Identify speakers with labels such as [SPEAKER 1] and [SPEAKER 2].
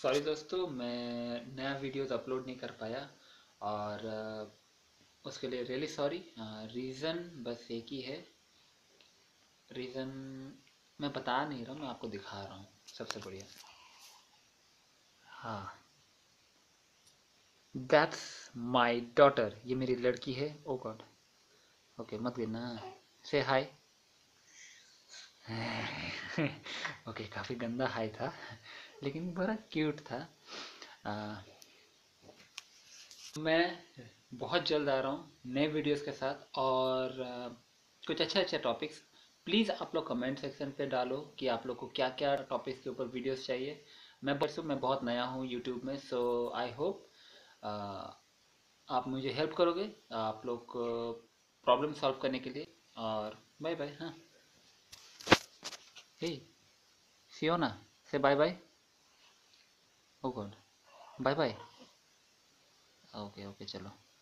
[SPEAKER 1] Sorry दोस्तों, मैं नया वीडियोस अपलोड नहीं कर पाया और उसके लिए रियली सॉरी। रीज़न बस एक ही है। रीज़न मैं बता नहीं रहा हूँ, मैं आपको दिखा रहा हूँ। सबसे बढ़िया, हाँ, दैट्स माई डॉटर। ये मेरी लड़की है। ओ गॉड, ओके मत गिरना। से हाय। ओके, काफ़ी गंदा हाय था लेकिन बड़ा क्यूट था। आ, मैं बहुत जल्द आ रहा हूँ नए वीडियोस के साथ और कुछ अच्छे अच्छे टॉपिक्स। प्लीज़ आप लोग कमेंट सेक्शन पे डालो कि आप लोग को क्या क्या टॉपिक्स के ऊपर वीडियोस चाहिए। मैं बहुत नया हूँ यूट्यूब में, सो आई होप आप मुझे हेल्प करोगे आप लोग प्रॉब्लम सॉल्व करने के लिए। और बाय बाय। हाँ, hey Siona, say bye bye. Oh God, bye bye. Okay okay, चलो।